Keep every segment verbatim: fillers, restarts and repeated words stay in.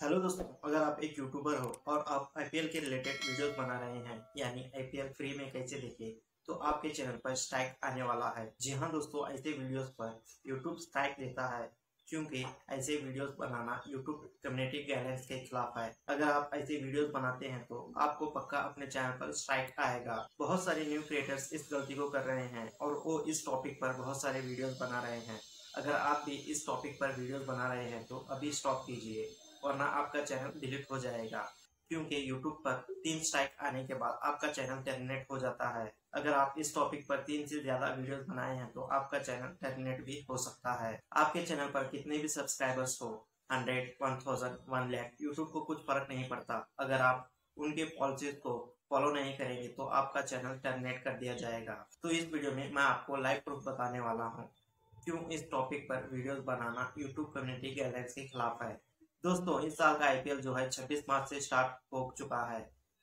Hello दोस्तों, अगर आप एक यूट्यूबर हो और आप आईपीएल के रिलेटेड वीडियोस बना रहे हैं, यानी आईपीएल फ्री में कैसे देखें, तो आपके चैनल पर स्ट्राइक आने वाला है। जी हाँ दोस्तों, ऐसे वीडियोस पर यूट्यूब स्ट्राइक देता है क्योंकि ऐसे वीडियोस बनाना यूट्यूब कम्युनिटी गाइडलाइंस के खिलाफ है। अगर आप ऐसे वीडियोस बनाते हैं तो आपको पक्का अपने चैनल पर स्ट्राइक आएगा। बहुत सारे न्यू क्रिएटर्स इस गलती को कर रहे हैं और वो इस टॉपिक पर बहुत सारे वीडियोस बना रहे हैं। अगर आप भी इस टॉपिक पर वीडियोस बना रहे हैं तो अभी स्टॉप कीजिए, वरना आपका चैनल डिलीट हो जाएगा। क्योंकि यूट्यूब पर तीन स्ट्राइक आने के बाद आपका चैनल टर्मिनेट हो जाता है। अगर आप इस टॉपिक पर तीन से ज्यादा वीडियोस बनाए हैं तो आपका चैनल टर्मिनेट भी हो सकता है। आपके चैनल पर कितने भी सब्सक्राइबर्स हो, hundred, one thousand, one lakh, YouTube को कुछ फर्क नहीं पड़ता। अगर आप उनके पॉलिसीज को फॉलो नहीं करेंगे तो आपका चैनल टर्मिनेट कर दिया जाएगा। तो इस वीडियो में मैं आपको लाइव प्रूफ बताने वाला हूँ क्यों इस टॉपिक पर वीडियोस बनाना यूट्यूब कम्युनिटी गाइडलाइंस के खिलाफ है। दोस्तों, इस साल का आईपीएल जो है छब्बीस मार्च से स्टार्ट हो चुका है।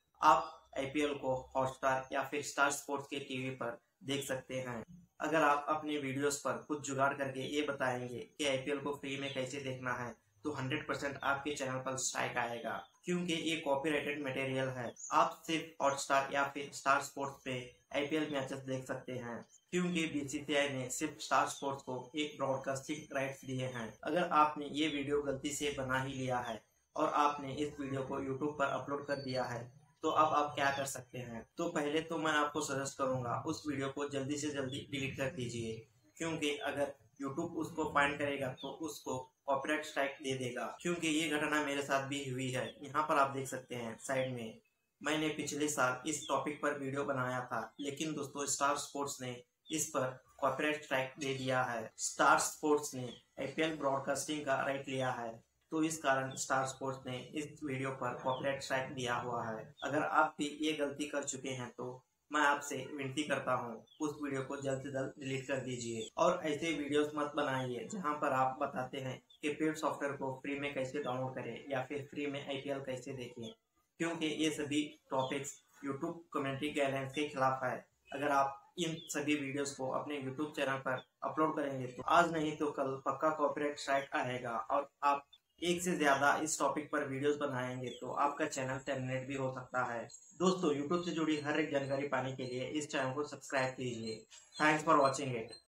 आप आईपीएल को हॉटस्टार या फिर स्टार स्पोर्ट्स के टीवी पर देख सकते हैं। अगर आप अपने वीडियोस पर कुछ जुगाड़ करके ये बताएंगे कि आईपीएल को फ्री में कैसे देखना है, तो हंड्रेड परसेंट आपके चैनल पर स्ट्राइक आएगा, क्योंकि ये कॉपीराइटेड मटेरियल है। आप सिर्फ हॉटस्टार या फिर स्टार स्पोर्ट्स पे आईपीएल मैचेस देख सकते हैं, क्योंकि बीसीसीआई ने सिर्फ स्टार स्पोर्ट्स को एक ब्रॉडकास्टिंग राइट्स दिए हैं। अगर आपने ये वीडियो गलती से बना ही लिया है और आपने इस वीडियो को यूट्यूब पर अपलोड कर दिया है, तो अब आप क्या कर सकते हैं। तो पहले तो मैं आपको सजेस्ट करूंगा उस वीडियो को जल्दी से जल्दी डिलीट कर दीजिए, क्योंकि अगर यूट्यूब उसको फाइंड करेगा तो उसको कॉपीराइट स्ट्राइक दे देगा। क्योंकि ये घटना मेरे साथ भी हुई है। यहाँ पर आप देख सकते हैं साइड में, मैंने पिछले साल इस टॉपिक पर वीडियो बनाया था, लेकिन दोस्तों स्टार स्पोर्ट्स ने इस पर कॉपीराइट स्ट्राइक दे दिया है। स्टार स्पोर्ट्स ने आईपीएल ब्रॉडकास्टिंग का राइट लिया है, तो इस कारण स्टार स्पोर्ट्स ने इस वीडियो पर कॉपीराइट स्ट्राइक दिया हुआ है। अगर आप भी ये गलती कर चुके हैं तो मैं आपसे विनती करता हूँ, उस वीडियो को जल्द से जल्द डिलीट कर दीजिए। और ऐसे वीडियोस मत बनाइए जहाँ पर आप बताते हैं कि पेड सॉफ्टवेयर को फ्री में कैसे डाउनलोड करें या फिर फ्री में आईपीएल कैसे देखें, क्योंकि ये सभी टॉपिक्स यूट्यूब कम्युनिटी गाइडलाइंस के खिलाफ है। अगर आप इन सभी वीडियोस को अपने यूट्यूब चैनल पर अपलोड करेंगे तो आज नहीं तो कल पक्का कॉपीराइट स्ट्राइक आएगा, और आप एक से ज्यादा इस टॉपिक पर वीडियोस बनाएंगे तो आपका चैनल टर्मिनेट भी हो सकता है। दोस्तों, यूट्यूब से जुड़ी हर एक जानकारी पाने के लिए इस चैनल को सब्सक्राइब कीजिए। Thanks for watching it.